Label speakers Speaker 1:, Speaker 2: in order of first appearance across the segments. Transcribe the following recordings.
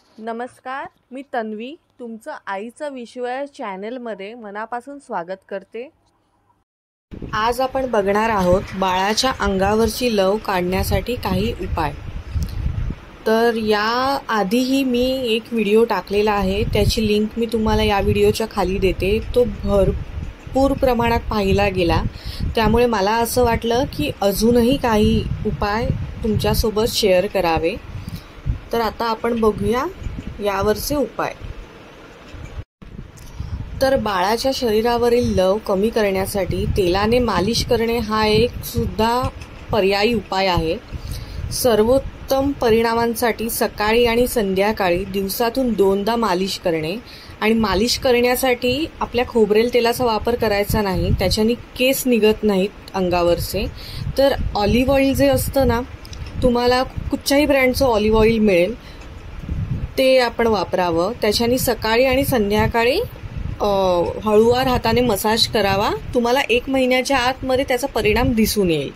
Speaker 1: नमस्कार, मी तन्वी तुमचं आईचा विश्व चॅनलमध्ये मनापासून स्वागत करते। आज आपण बघणार आहोत बाळाच्या अंगावरची लव काढण्यासाठी काही उपाय। तर या आधीही मी एक व्हिडिओ टाकलेला आहे, त्याची लिंक मी तुम्हाला या व्हिडिओच्या खाली देते। तो भरपूर प्रमाणात पाहिला गेला, त्यामुळे मला असं वाटलं की अजूनही काही उपाय तुमच्यासोबत शेअर करावे। तर आता आपण बघूया यावरचे उपाय। तर बाळाच्या शरीरावरील लव कमी करण्यासाठी तेलाने मालिश करणे हा एक सुद्धा पर्यायी उपाय आहे। सर्वोत्तम परिणामांसाठी सकाळी आणि संध्याकाळी दिवसातून 2दा मालिश करणे। आणि मालिश करण्यासाठी आपल्या खोबरेल तेलाचा वापर करायचा नाही, त्याच्याने केस निघत नाहीत अंगावरचे। तर ऑलिव्ह ऑइल जे असतं ना, तुम्हाला कुठच्याही ब्रँडचं ऑलिव्ह ऑइल मिळेल, ते आपण वापरावं। त्याच्याने सकाळी आणि संध्याकाळी हळूवार हाताने मसाज करावा। तुम्हाला 1 महिन्याच्या आतमध्ये त्याचा परिणाम दिसून येईल।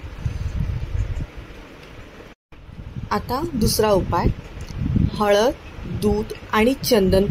Speaker 1: आता दुसरा उपाय, हळद, दूध आणि चंदन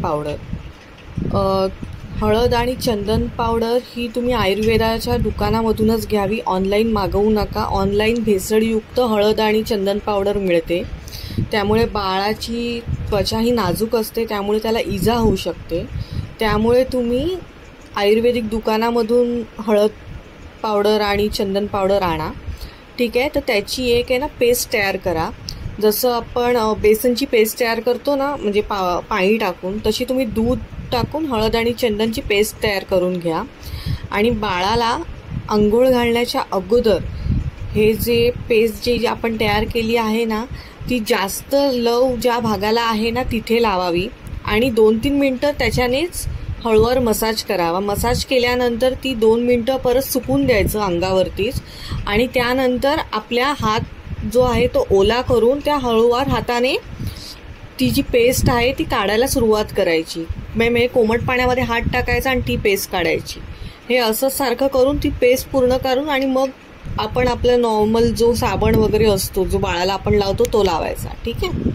Speaker 1: पावडर। हळद आणि चंदन पावडर ही तुम्ही आयुर्वेदाच्या दुकानामधूनच घ्यावी, ऑनलाईन मागवू नका। ऑनलाईन भेसळयुक्त हळद आणि चंदन पावडर मिळते, त्यामुळे बाळाची त्वचा ही नाजूक असते, त्यामुळे त्याला इजा होऊ शकते। त्यामुळे तुम्ही आयुर्वेदिक दुकानामधून हळद पावडर आणि चंदन पावडर आणा, ठीक आहे। तर त्याची एक आहे ना पेस्ट तयार करा। जसं आपण बेसनची पेस्ट तयार करतो ना, म्हणजे पाणी टाकून, तशी तुम्ही दूध टाकून हळद आणि चंदनची पेस्ट तयार करून घ्या। आणि बाळाला अंघोळ घालण्याच्या अगोदर हे जे पेस्ट जी आपण तयार केली आहे ना, ती जास्त लव ज्या भागाला आहे ना तिथे लावावी आणि 2-3 मिनटं त्याच्यानेच हळूवार मसाज करावा। मसाज केल्यानंतर ती 2 मिनटं परत सुकून द्यायचं अंगावरतीच। आणि त्यानंतर आपल्या हात जो आहे तो ओला करून त्या हळूवार हाताने ती जी पेस्ट आहे ती काढायला सुरुवात करायची। म्हणजे कोमट पाण्यामध्ये हात टाकायचा आणि ती पेस्ट काढायची। हे असं सारखं करून ती पेस्ट पूर्ण करून आणि मग आपण आपला नॉर्मल जो साबण वगैरे असतो, जो बाळाला आपण लावतो, तो लावायचा, ठीक आहे।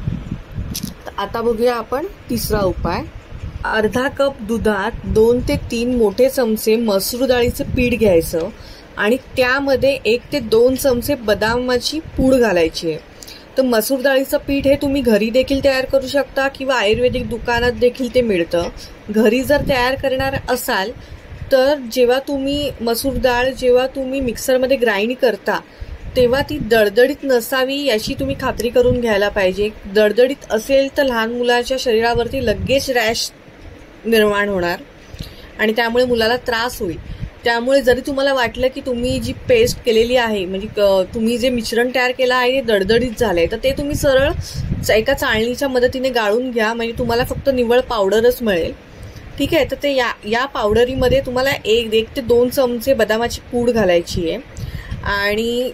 Speaker 1: आता बघूया आपण तिसरा उपाय। अर्धा कप दुधात 2 ते 3 मोठे चमचे मसूर डाळीचे पीठ घ्यायचं आणि त्यामध्ये 1 ते 2 चमचे बदामाची पूड घालायची आहे। तर मसूर डाळीचं पीठ हे तुम्ही घरी देखील तयार करू शकता किंवा आयुर्वेदिक दुकानात देखील ते मिळतं। घरी जर तयार करणार असाल तर जेव्हा तुम्ही मसूर डाळ मिक्सरमध्ये ग्राइंड करता तेव्हा ती दळदळीत नसावी याची तुम्ही खात्री करून घ्यायला पाहिजे। दळदळीत असेल तर लहान मुलाच्या शरीरावरती लगेच रॅश निर्माण होणार आणि त्यामुळे मुलाला त्रास होईल। त्यामुळे जरी तुम्हाला वाटलं की तुम्ही जी पेस्ट केलेली आहे, म्हणजे तुम्ही जे मिश्रण तयार केलं आहे ते दळदळीत झालंय, तर ते तुम्ही सरळ एका चाळणीच्या मदतीने गाळून घ्या, म्हणजे तुम्हाला फक्त निव्वळ पावडरच मिळेल, ठीक आहे। तर ते या पावडरीमध्ये तुम्हाला 1 ते 2 चमचे बदामाची पूड घालायची आहे आणि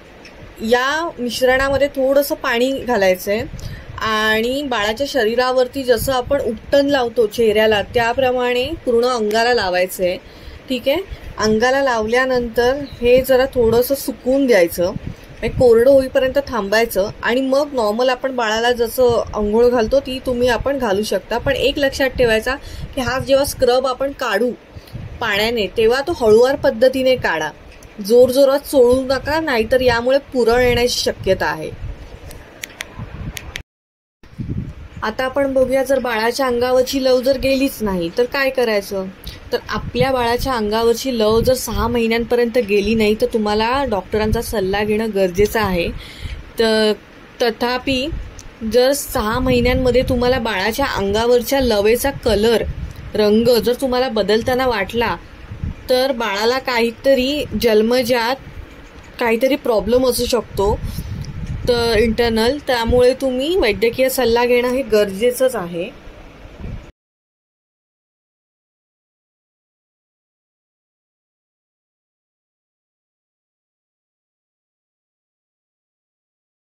Speaker 1: या मिश्रणामध्ये थोडंसं पाणी घालायचं आहे आणि बाळाच्या शरीरावरती जसं आपण उपटन लावतो चेहऱ्याला त्याप्रमाणे पूर्ण अंगाला लावायचं आहे, ठीक आहे। अंगाला लावल्यानंतर हे जरा थोडंसं सुकून द्यायचं, कोरडं होईपर्यंत थांबायचं आणि मग नॉर्मल आपण बाळाला जसं अंघोळ घालतो ती तुम्ही आपण घालू शकता। पण एक लक्षात ठेवायचा की हा जेव्हा स्क्रब आपण काढू पाण्याने तेव्हा तो हळूवार पद्धतीने काढा, जोर जोरात चोळू नका, नाहीतर यामुळे पुरळ येण्याची शक्यता आहे। आता आपण बघूया, जर बाळाच्या अंगावरची लव जर गेलीच नाही तर काय करायचं। तर आपल्या बाळाच्या अंगावरची लव जर 6 महिन्यांपर्यंत गेली नाही तर तुम्हाला डॉक्टरांचा सल्ला घेणं गरजेचं आहे। तथापि जर 6 महिन्यांमध्ये तुम्हाला बाळाच्या अंगावरच्या लवेचा कलर, रंग जर तुम्हाला बदलताना वाटला तर बाळाला काहीतरी जन्मजात काहीतरी प्रॉब्लेम असू शकतो, तर इंटरनल, त्यामुळे तुम्ही वैद्यकीय सल्ला घेणं हे गरजेचंच आहे।